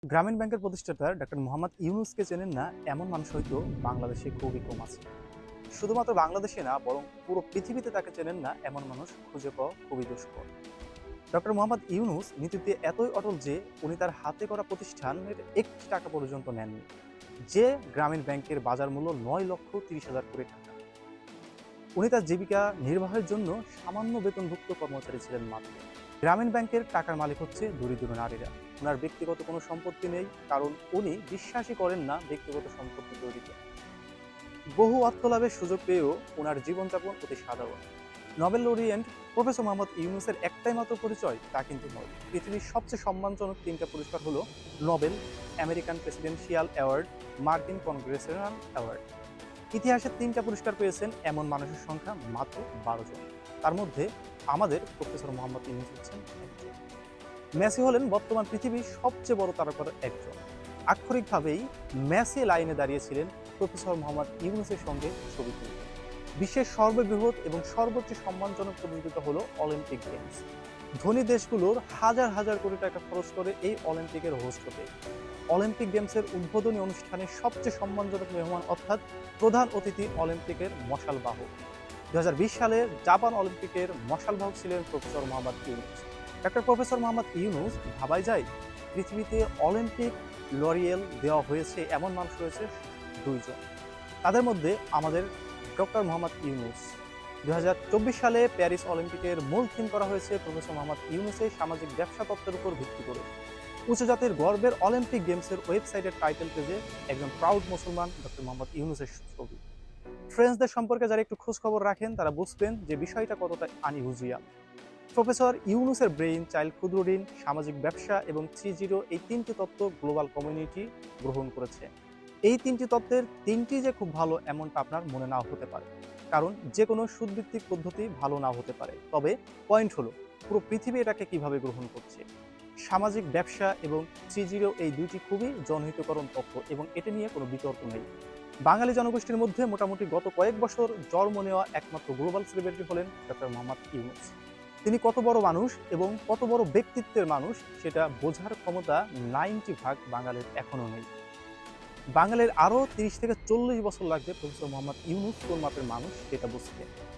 গ্রামীণ ব্যাংকের প্রতিষ্ঠাতা ডক্টর মোহাম্মদ ইউনুসকে চেনেন না এমন মানুষ হয়তো বাংলাদেশে খুবই কম আছে। শুধুমাত্র বাংলাদেশে না, বরং পুরো পৃথিবীতে তাকে চেনেন না এমন মানুষ খুঁজে পাওয়া খুবই দুষ্কর। ডক্টর মোহাম্মদ ইউনুস নীতিতে এতই অটল যে উনি তার হাতে করা প্রতিষ্ঠানের 1 টাকা পর্যন্ত নেননি, যে গ্রামীণ ব্যাংকের বাজার মূল্য 9,30,000 কোটি টাকা। উনি তার জীবিকা নির্বাহের জন্য সামান্য বেতনভুক্ত কর্মচারী ছিলেন মাত্র। গ্রামীণ ব্যাংকের টাকার মালিক হচ্ছে দরিদ্র নারীরা। ওনার ব্যক্তিগত কোনো সম্পত্তি নেই, কারণ উনি বিশ্বাসই করেন না ব্যক্তিগত সম্পত্তি তৈরিতে। বহু অর্থ লাভের সুযোগ পেয়েও ওনার জীবনযাপন অতি সাধারণ। নোবেল লরিয়েন্ট প্রফেসর মোহাম্মদ ইউনুসের একটাই মাত্র পরিচয়, তা কিন্তু নয়। পৃথিবীর সবচেয়ে সম্মানজনক 3টা পুরস্কার হলো নোবেল, আমেরিকান প্রেসিডেন্সিয়াল অ্যাওয়ার্ড, মার্কিন কংগ্রেসনাল অ্যাওয়ার্ড। ইতিহাসে 3টা পুরস্কার পেয়েছেন এমন মানুষের সংখ্যা মাত্র 12 জন। তার মধ্যে আমাদের প্রফেসর মোহাম্মদ ইউনুস হচ্ছেন একজন। মেসি হলেন বর্তমান পৃথিবীর সবচেয়ে বড় তারকার একজন। আক্ষরিকভাবেই মেসি লাইনে দাঁড়িয়েছিলেন প্রফেসর মোহাম্মদ ইউনুসের সঙ্গে ছবি তুলতে। বিশ্বের সর্ববৃহৎ এবং সর্বোচ্চ সম্মানজনক প্রতিযোগিতা হলো অলিম্পিক গেমস। ধনী দেশগুলোর হাজার হাজার কোটি টাকা খরচ করে এই অলিম্পিকের হোস্ট হতে। অলিম্পিক গেমসের উদ্বোধনী অনুষ্ঠানে সবচেয়ে সম্মানজনক মেহমান অর্থাৎ প্রধান অতিথি অলিম্পিকের মশাল বাহক। 2020 সালে জাপান অলিম্পিকের মশাল বাহক ছিলেন professor Mohammad Yunus. Doctor professor Mohammad Yunus ভাবাই যায় পৃথিবীতে অলিম্পিক লরিয়েল দেওয়া হয়েছে এমন মানুষ রয়েছে 2 জন। তাদের মধ্যে আমাদের ডক্টর মোহাম্মদ ইউনুস। 2024 সালে প্যারিস অলিম্পিকের মূল থিম করা হয়েছে প্রফেসর মোহাম্মদ ইউনুসের সামাজিক ব্যবসা তত্ত্বের উপর ভিত্তি করে। উচ্চ জাতির গর্বের অলিম্পিক গেমসের ওয়েবসাইটের টাইটেল পেজে একজন প্রাউড মুসলমান ডক্টর মোহাম্মদ ইউনুসের ছবি। ফ্রেঞ্চদের সম্পর্কে যারা একটু খোঁজ খবর রাখেন তারা বুঝবেন যে বিষয়টা কতটা আনইউজুয়াল। প্রফেসর ইউনুসের ব্রেইন চাইল্ড, ক্ষুদ্র ঋণ, সামাজিক ব্যবসা এবং 3.0 এই 3টি তত্ত্ব গ্লোবাল কমিউনিটি গ্রহণ করেছে। এই 3টি তত্ত্বের 3টি যে খুব ভালো এমনটা আপনার মনে নাও হতে পারে, কারণ যে কোনো সুদভিত্তিক পদ্ধতি ভালো নাও হতে পারে। তবে পয়েন্ট হলো পুরো পৃথিবী এটাকে কিভাবে গ্রহণ করছে। সামাজিক ব্যবসা এবং 3.0 এই দুইটি খুবই জনহিতকরণ তত্ত্ব এবং এটা নিয়ে কোনো বিতর্ক নেই। বাঙালি জনগোষ্ঠীর মধ্যে মোটামুটি গত কয়েক বছর জন্ম নেওয়া একমাত্র গ্লোবাল সেলিব্রিটি হলেন ডক্টর মোহাম্মদ ইউনুস। তিনি কত বড় মানুষ এবং কত বড় ব্যক্তিত্বের মানুষ সেটা বোঝার ক্ষমতা 90% বাঙালির এখনো নেই। বাঙালির আরও 30 থেকে 40 বছর লাগবে প্রফেসর মোহাম্মদ ইউনুস কোন মাপের মানুষ সেটা বুঝতে।